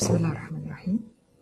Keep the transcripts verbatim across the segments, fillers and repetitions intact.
بسم الله الرحمن الرحيم.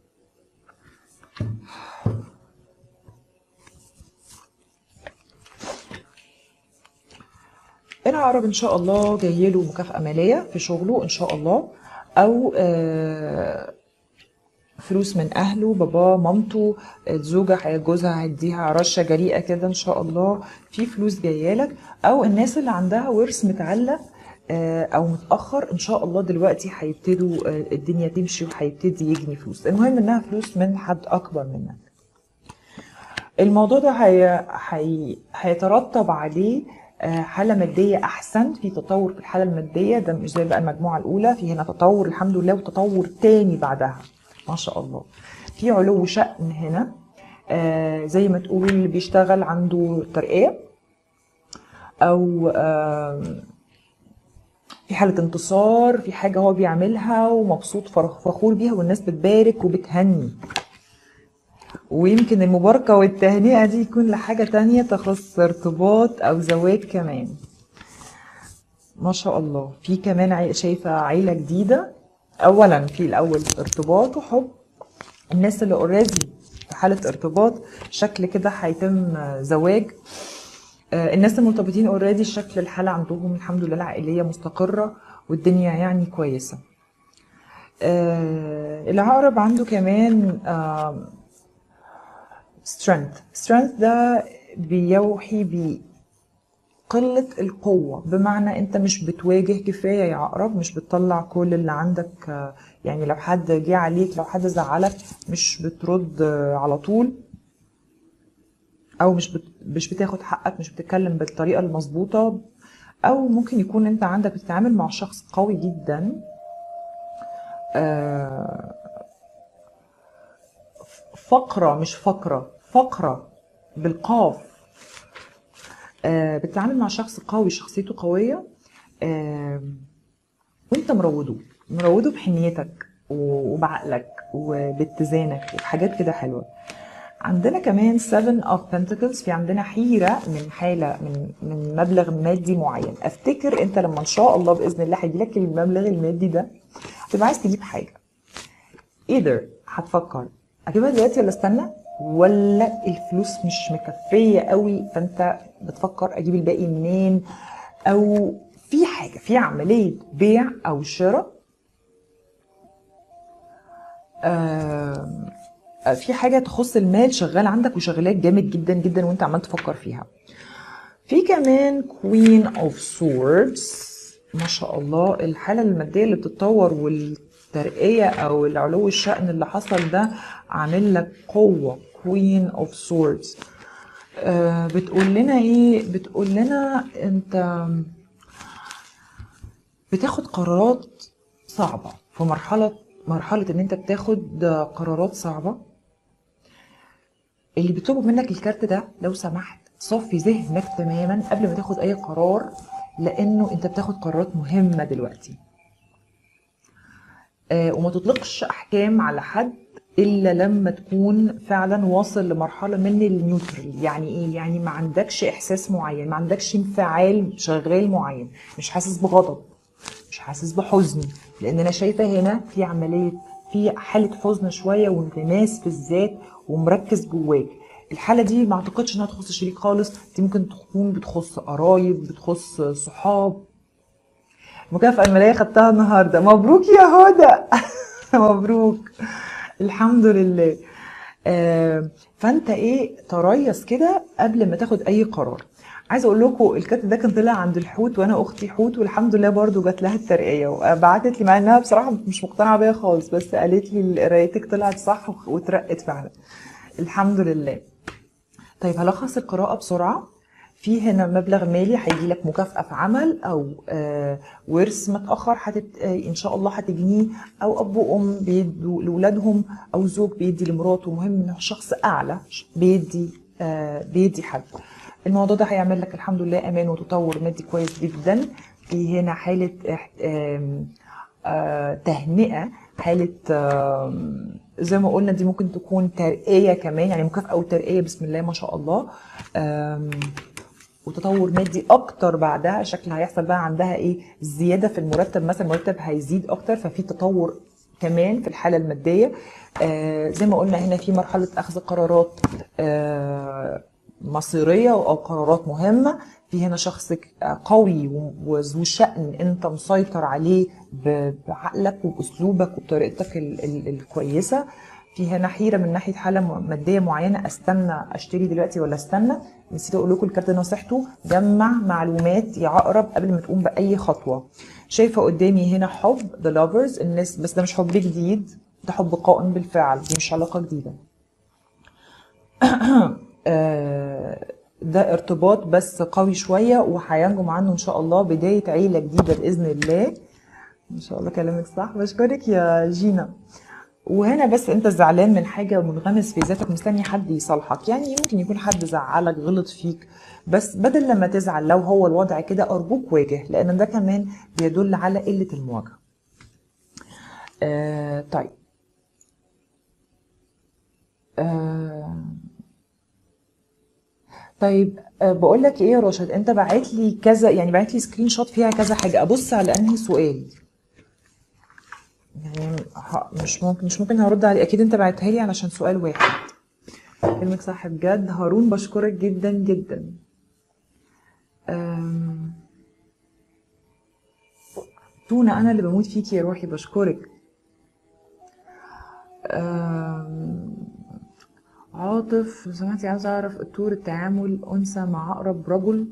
العقرب ان شاء الله جايله مكافأة مالية في شغله ان شاء الله، او آه فلوس من اهله، باباه مامته، الزوجه جوزها هيديها رشه جريئه كده ان شاء الله، في فلوس جايالك، او الناس اللي عندها ورث متعلق او متاخر ان شاء الله دلوقتي هيبتدوا الدنيا تمشي وهيبتدي يجني فلوس. المهم انها فلوس من حد اكبر منك. الموضوع ده هي... هي... هيترتب عليه حالة مادية أحسن، في تطور في الحالة المادية، ده مش زي بقى المجموعة الأولى، في هنا تطور الحمد لله وتطور تاني بعدها ما شاء الله. في علو شأن هنا، آه زي ما تقول بيشتغل عنده ترقية، أو آه في حالة انتصار في حاجة هو بيعملها ومبسوط فخور بيها والناس بتبارك وبتهني. ويمكن المباركة والتهنئة دي يكون لحاجة تانية تخص ارتباط أو زواج كمان ما شاء الله. في كمان شايفة عيلة جديدة. أولا في الأول ارتباط وحب، الناس اللي اوريدي في حالة ارتباط شكل كده هيتم زواج. الناس المرتبطين اوريدي شكل الحالة عندهم الحمد لله العائلية مستقرة والدنيا يعني كويسة. العقرب عنده كمان strength. strength ده بيوحي بقلة القوة، بمعنى انت مش بتواجه كفاية يا عقرب، مش بتطلع كل اللي عندك، يعني لو حد جه عليك، لو حد زعلك مش بترد على طول، او مش بت... مش بتاخد حقك، مش بتتكلم بالطريقة المظبوطة، او ممكن يكون انت عندك بتتعامل مع شخص قوي جدا، فقرة مش فقرة، فقرة بالقاف، بتتعامل مع شخص قوي شخصيته قوية، وانت مروده مروده بحنيتك وبعقلك وباتزانك وبحاجات كده حلوة. عندنا كمان seven of pentacles، في عندنا حيرة من حالة من من مبلغ مادي معين. افتكر انت لما ان شاء الله باذن الله هيجيلك المبلغ المادي ده هتبقى عايز تجيب حاجة، either هتفكر اجيبها دلوقتي ولا استنى، ولا الفلوس مش مكفية قوي فانت بتفكر اجيب الباقي منين، او في حاجة في عملية بيع او شراء، آه في حاجة تخص المال شغال عندك وشغلاك جامد جدا جدا وانت عمال تفكر فيها. في كمان Queen of Swords ما شاء الله، الحالة المادية اللي بتتطور والترقية او العلو الشأن اللي حصل ده عامل لك قوة. Queen of Swords آه بتقول لنا ايه؟ بتقول لنا انت بتاخد قرارات صعبة في مرحلة مرحلة ان انت بتاخد قرارات صعبة. اللي بيطلبوا منك الكارت ده لو سمحت صفي ذهنك تماما قبل ما تاخد اي قرار، لانه انت بتاخد قرارات مهمة دلوقتي. آه وما تطلقش احكام على حد الا لما تكون فعلا واصل لمرحلة من النيوترال. يعني ايه؟ يعني ما عندكش احساس معين، ما عندكش انفعال شغال معين، مش حاسس بغضب، مش حاسس بحزن، لان انا شايفة هنا في عملية في حالة حزن شوية وانغماس في الذات ومركز جواك. الحالة دي ما اعتقدش انها تخص شريك خالص، دي ممكن تكون بتخص قرايب، بتخص صحاب. المكافأة المالية خدتها النهاردة، مبروك يا هدى مبروك الحمد لله. آه فانت ايه، تريث كده قبل ما تاخد اي قرار. عايزه اقول لكم الكارت ده كان طلع عند الحوت، وانا اختي حوت والحمد لله برضو جات لها الترقيه وبعتت لي، مع انها بصراحه مش مقتنعه بيا خالص، بس قالت لي قرايتك طلعت صح واترقت فعلا الحمد لله. طيب هلخص القراءه بسرعه. في هنا مبلغ مالي هيجي لك مكافأة في عمل، أو آه ورث متأخر حتت آه إن شاء الله هتجنيه، أو أب وأم بيدوا لأولادهم، أو زوج بيدي لمراته، مهم إنه شخص أعلى بيدي آه بيدي حد. الموضوع ده هيعمل لك الحمد لله أمان وتطور مادي كويس جدا. في هنا حالة آه آه تهنئة، حالة آه زي ما قلنا دي ممكن تكون ترقية كمان، يعني مكافأة وترقية بسم الله ما شاء الله، آه وتطور مادي اكتر بعدها. شكل هيحصل بقى عندها ايه؟ زياده في المرتب مثلا، المرتب هيزيد اكتر، ففي تطور كمان في الحالة المادية. آه زي ما قلنا هنا في مرحلة أخذ قرارات آه مصيرية أو قرارات مهمة. في هنا شخص قوي وذو شأن أنت مسيطر عليه بعقلك وبأسلوبك وبطريقتك ال ال الكويسة. في هنا حيرة من ناحية حالة مادية معينة، استنى اشتري دلوقتي ولا استنى. نسيت اقول لكم الكارت نصيحته جمع معلومات يا عقرب قبل ما تقوم بأي خطوة. شايفة قدامي هنا حب the lovers الناس، بس ده مش حب جديد، ده حب قائم بالفعل، دي مش علاقة جديدة. ده ارتباط بس قوي شوية وهينجم عنه ان شاء الله بداية عيلة جديدة بإذن الله. ان شاء الله كلامك صح، بشكرك يا جينا. وهنا بس انت زعلان من حاجة ومنغمس في ذاتك مستني حد يصالحك، يعني ممكن يكون حد زعلك غلط فيك، بس بدل لما تزعل لو هو الوضع كده ارجوك واجه، لان ده كمان بيدل على قلة المواجهة. آه طيب آه طيب آه بقول لك ايه يا راشد، انت بعت لي كذا، يعني بعت لي سكرين شوت فيها كذا حاجة، ابص على انهي سؤال؟ يعني مش ممكن مش ممكن هرد عليه، اكيد انت بعتها لي علشان سؤال واحد. كلمك صح بجد هارون، بشكرك جدا جدا. تونة انا اللي بموت فيكي يا روحي، بشكرك. عاطف لو سمحتي عاوز اعرف طور التعامل انثى مع عقرب رجل.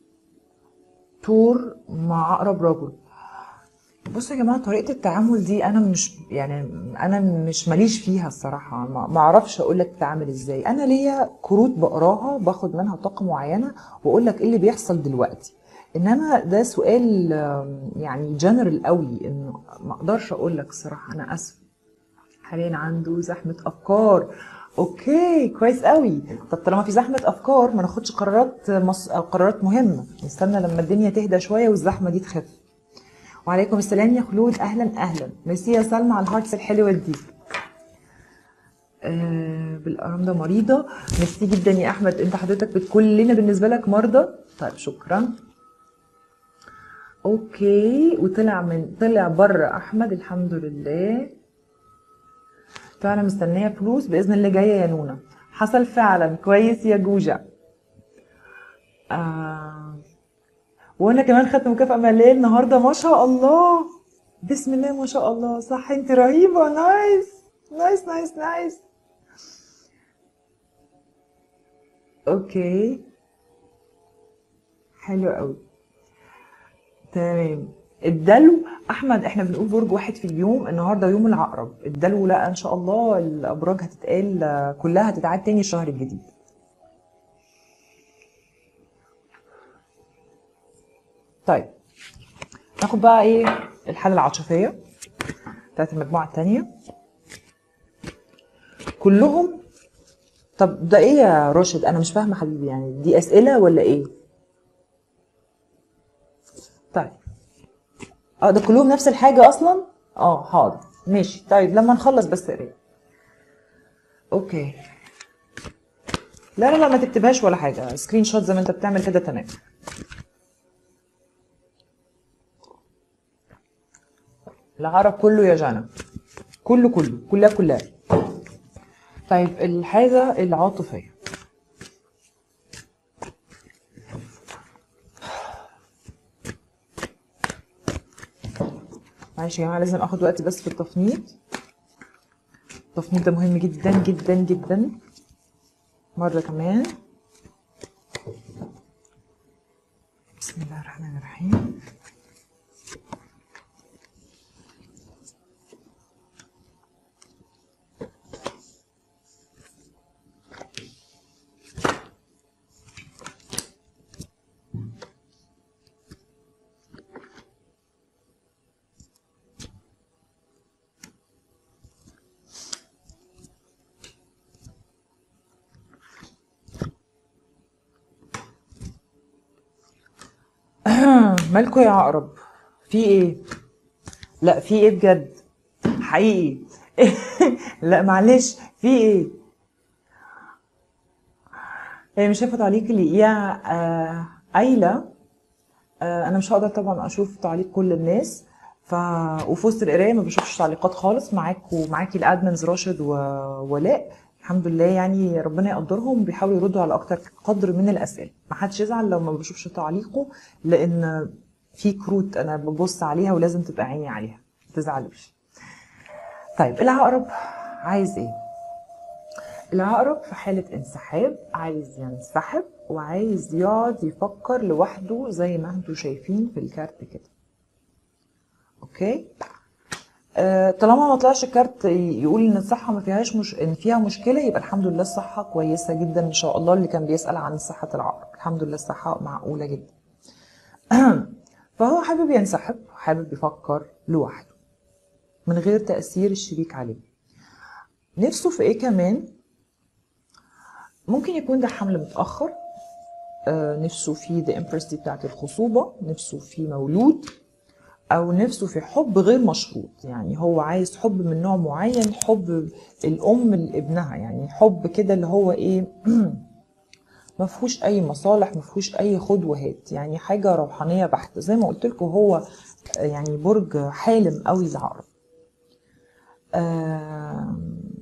طور مع عقرب رجل، بصوا يا جماعه طريقه التعامل دي انا مش يعني انا مش ماليش فيها الصراحه، ما اعرفش اقول لك تتعامل ازاي. انا ليا كروت بقراها باخد منها طاقه معينه واقول لك ايه اللي بيحصل دلوقتي، انما ده سؤال يعني جنرال قوي انه ما اقدرش اقول لك الصراحه، انا اسفه. حاليا عنده زحمه افكار، اوكي كويس قوي. طب طالما في زحمه افكار ما ناخدش قرارات مص... أو قرارات مهمه، نستنى لما الدنيا تهدى شويه والزحمه دي تخف. وعليكم السلام يا خلود، اهلا اهلا، ميرسي يا سلمى على الهارتس الحلوه دي. آه بالارام مريضه، ميرسي جدا يا احمد، انت حضرتك كلنا بالنسبه لك مرضى. طيب شكرا. اوكي وطلع من طلع بره احمد الحمد لله. فعلا مستنيه فلوس باذن الله جايه يا نونا، حصل فعلا كويس يا جوجا. آه وانا كمان خدت مكافأة مالية النهارده ما شاء الله، بسم الله ما شاء الله، صح انت رهيبة، نايس نايس نايس نايس. اوكي حلو قوي تمام. الدلو احمد احنا بنقول برج واحد في اليوم، النهارده يوم العقرب. الدلو لا ان شاء الله الابراج هتتقال كلها هتتعاد تاني الشهر الجديد. طيب ناخد بقى ايه الحالة العاطفية بتاعت المجموعة التانية كلهم. طب ده ايه يا راشد، انا مش فاهمة حبيبي، يعني دي اسئلة ولا ايه؟ طيب اه ده كلهم نفس الحاجة اصلا؟ اه حاضر ماشي، طيب لما نخلص بس قرايه. اوكي لا لا لا ما تكتبهاش ولا حاجة، سكرين شوت زي ما انت بتعمل كده تمام. العرب كله يا جانا، كله كله كلها كلها. طيب الحاجة العاطفية، معلش يا جماعة لازم اخد وقتي بس في التفنيط، التفنيط ده مهم جدا جدا جدا. مرة كمان، بسم الله الرحمن الرحيم. مالكوا يا عقرب، في ايه؟ لا في ايه بجد حقيقي؟ لا معلش في ايه؟ هي مش شايفه تعليق لي يا آه، ايلا. آه انا مش هقدر طبعا اشوف تعليق كل الناس، ف وفي وسط القرايه ما بشوفش تعليقات خالص. معاك ومعاكي الادمنز راشد وولاء الحمد لله، يعني ربنا يقدرهم، بيحاولوا يردوا على اكتر قدر من الاسئله. ما حدش يزعل لو ما بشوفش تعليقه، لان في كروت انا ببص عليها ولازم تبقى عيني عليها، ما تزعلوش. طيب العقرب عايز ايه؟ العقرب في حالة انسحاب عايز ينسحب وعايز يقعد يفكر لوحده زي ما انتوا شايفين في الكارت كده. اوكي؟ آه طالما ما طلعش كارت يقول ان الصحة ما فيهاش مش... ان فيها مشكلة، يبقى الحمد لله الصحة كويسة جدا ان شاء الله. اللي كان بيسأل عن صحة العقرب الحمد لله الصحة معقولة جدا. فهو حابب ينسحب، حابب يفكر لوحده من غير تأثير الشريك عليه. نفسه في ايه كمان؟ ممكن يكون ده حمل متأخر، آه نفسه في the empress بتاعت الخصوبة، نفسه في مولود، أو نفسه في حب غير مشروط. يعني هو عايز حب من نوع معين، حب الأم لابنها، يعني حب كده اللي هو إيه ما فيهوش أي مصالح، ما فيهوش أي خد وهات، يعني حاجة روحانية بحتة. زي ما قلت لكم هو يعني برج حالم قوي العقرب. آه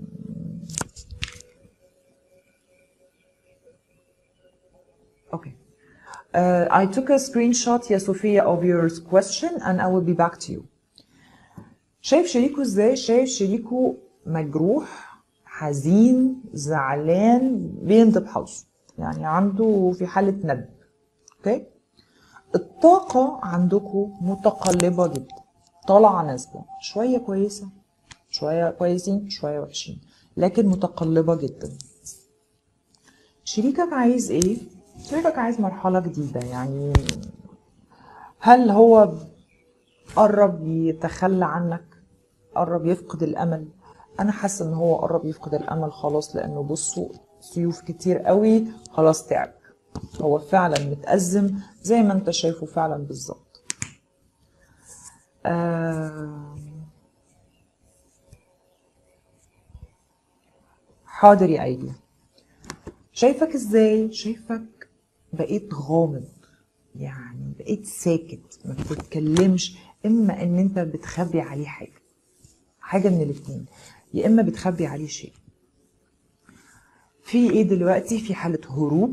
أوكي. Uh, I took a screenshot يا صوفيا of your question and I will be back to you. شايف شريكه ازاي؟ شايف شريكه مجروح، حزين، زعلان، بيندب حظه، يعني عنده في حالة ندب. اوكي؟ الطاقة عندكم متقلبة جدا، طالعة نازلة، شوية كويسة، شوية كويسين، شوية وحشين، لكن متقلبة جدا. شريكك عايز ايه؟ شريكك عايز مرحلة جديدة. يعني هل هو قرب يتخلى عنك؟ قرب يفقد الامل؟ انا حاسه ان هو قرب يفقد الامل خلاص، لانه بصوا سيوف كتير قوي، خلاص تعب. هو فعلا متأزم زي ما انت شايفه فعلا بالظبط. آه حاضر يا ايدي. شايفك ازاي؟ شايفك بقيت غامض، يعني بقيت ساكت ما بتتكلمش. اما ان انت بتخبي عليه حاجه حاجه من الاتنين، يا اما بتخبي عليه شيء. في ايه دلوقتي؟ في حاله هروب.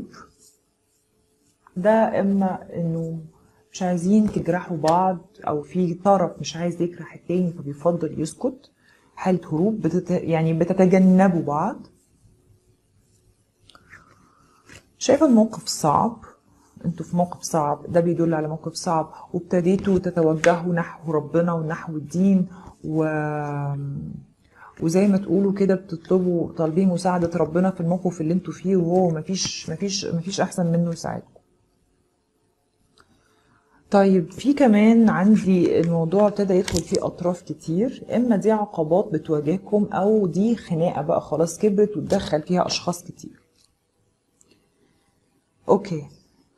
ده اما انه مش عايزين تجرحوا بعض، او في طرف مش عايز يجرح التاني فبيفضل يسكت. حالة هروب، بتت... يعني بتتجنبوا بعض. شايفة الموقف صعب، انتوا في موقف صعب، ده بيدل على موقف صعب، وابتديتوا تتوجهوا نحو ربنا ونحو الدين، و وزي ما تقولوا كده بتطلبوا طالبين مساعدة ربنا في الموقف اللي انتوا فيه، وهو مفيش مفيش مفيش احسن منه يساعدكم. طيب في كمان عندي الموضوع ابتدى يدخل فيه اطراف كتير، اما دي عقبات بتواجهكم او دي خناقه بقى خلاص كبرت وتدخل فيها اشخاص كتير. اوكي،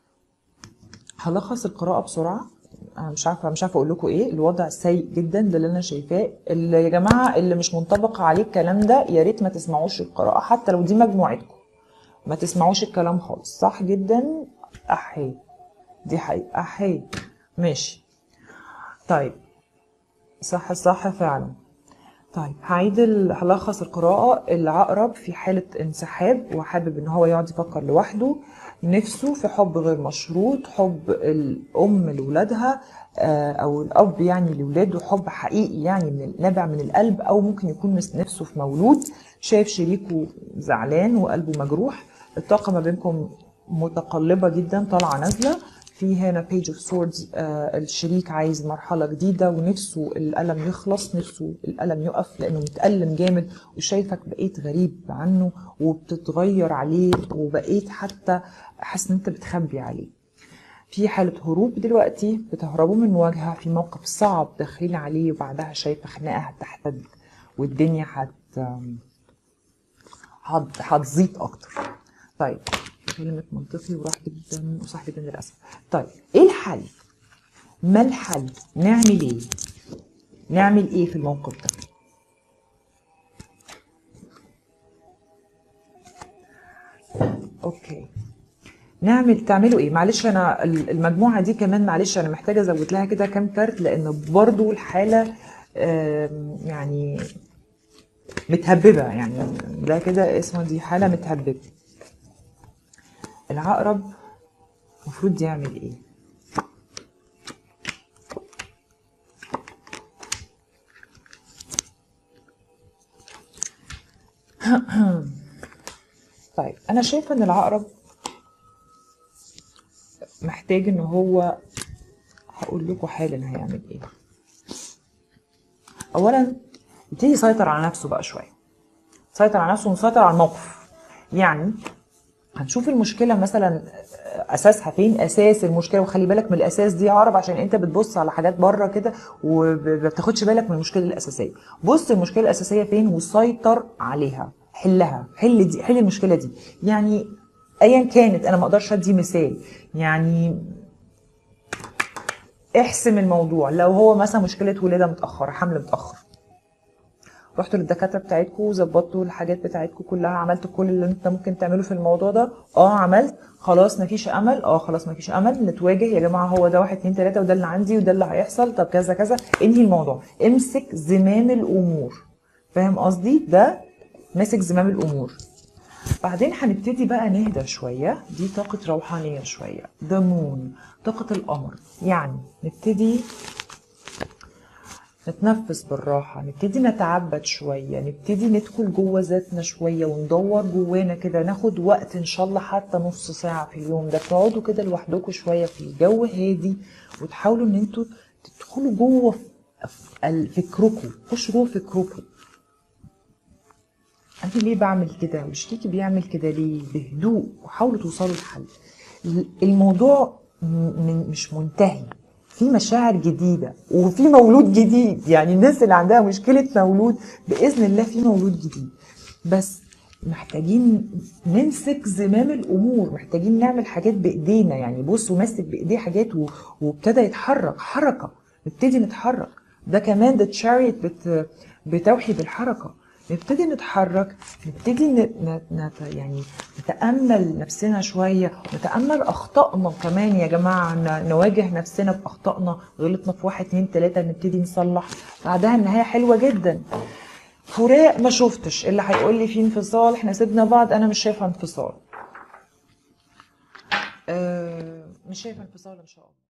هلخص القراءه بسرعه. انا مش عارفه مش عارفه اقول لكم ايه. الوضع سيء جدا، ده اللي انا شايفاه. اللي يا جماعه اللي مش منطبق عليه الكلام ده يا ريت ما تسمعوش القراءه، حتى لو دي مجموعتكم ما تسمعوش الكلام خالص. صح جدا، احي دي حقيقه، احي ماشي. طيب صح صح فعلا. طيب هعيد هلخص القراءة. العقرب في حالة انسحاب وحابب ان هو يقعد يفكر لوحده، نفسه في حب غير مشروط، حب الام لولادها او الاب يعني لولاده، حب حقيقي يعني من نابع من القلب، او ممكن يكون نفسه في مولود. شايف شريكه زعلان وقلبه مجروح. الطاقة ما بينكم متقلبة جدا، طالعة نازلة. في هنا بيج اوف سوردز، الشريك عايز مرحله جديده ونفسه الالم يخلص، نفسه الالم يقف لانه متالم جامد، وشايفك بقيت غريب عنه وبتتغير عليه، وبقيت حتى حاسس ان انت بتخبي عليه. في حاله هروب دلوقتي، بتهربوا من مواجهه في موقف صعب داخلين عليه، وبعدها شايفه خناقه هتحتد والدنيا هت هتزيد اكتر. طيب كلمة منطقي وراح جدا وصح جدا للأسف. طيب ايه الحل؟ ما الحل؟ نعمل ايه؟ نعمل ايه في الموقف ده؟ اوكي، نعمل تعملوا ايه؟ معلش انا ال- المجموعه دي كمان معلش انا محتاجه ازود لها كده كام كارت، لان برضو الحاله آم، يعني متهببه، يعني ده كده اسمه دي حاله متهببه. العقرب المفروض يعمل ايه؟ طيب انا شايفه ان العقرب محتاج ان هو، هقول لكم حالا هيعمل ايه. اولا يبتدي يسيطر على نفسه بقى شويه، يسيطر على نفسه ويسيطر على الموقف. يعني هنشوف المشكله مثلا اساسها فين، اساس المشكله. وخلي بالك من الاساس دي يا عرب، عشان انت بتبص على حاجات بره كده وما بتاخدش بالك من المشكله الاساسيه. بص المشكله الاساسيه فين وسيطر عليها، حلها، حل دي، حل المشكله دي. يعني ايا كانت، انا ما اقدرش ادي مثال، يعني احسم الموضوع. لو هو مثلا مشكله ولاده متاخره، حمل متاخر، رحتوا للدكاتره بتاعتكم وظبطتوا الحاجات بتاعتكم كلها، عملتوا كل اللي انت ممكن تعمله في الموضوع ده؟ اه عملت. خلاص مفيش امل؟ اه خلاص مفيش امل. نتواجه يا جماعه، هو ده واحد اتنين تلاته، وده اللي عندي وده اللي هيحصل، طب كذا كذا. انهي الموضوع، امسك زمام الامور. فاهم قصدي؟ ده ماسك زمام الامور. بعدين هنبتدي بقى نهدى شويه، دي طاقه روحانيه شويه، ده مون، طاقه القمر. يعني نبتدي نتنفس بالراحة، نبتدي نتعبد شوية، نبتدي ندخل جوه ذاتنا شوية وندور جوانا كده. ناخد وقت ان شاء الله حتى نص ساعة في اليوم ده، تقعدوا كده لوحدكم شوية في الجو هادي، وتحاولوا ان انتوا تدخلوا جوه فكركم، خشوا جوه فكركم. انا ليه بعمل كده وشريكي بيعمل كده ليه؟ بهدوء، وحاولوا توصلوا لحل. الموضوع م- مش منتهي، في مشاعر جديدة وفي مولود جديد. يعني الناس اللي عندها مشكلة مولود، بإذن الله في مولود جديد. بس محتاجين نمسك زمام الأمور، محتاجين نعمل حاجات بإيدينا. يعني بصوا ماسك بإيديه حاجات و- وابتدى يتحرك حركة، نبتدي نتحرك. ده كمان ده تشاريت بت بتوحي بالحركة. نبتدي نتحرك، نبتدي ن... ن... نت... يعني نتأمل نفسنا شوية، نتأمل أخطائنا كمان يا جماعة، ن... نواجه نفسنا بأخطائنا. غلطنا في واحد اتنين تلاتة، نبتدي نصلح. بعدها النهاية حلوة جدا. فراق ما شفتش، اللي هيقول لي في انفصال احنا سيبنا بعض، أنا مش شايفة انفصال. أه مش شايفة انفصال إن شاء الله.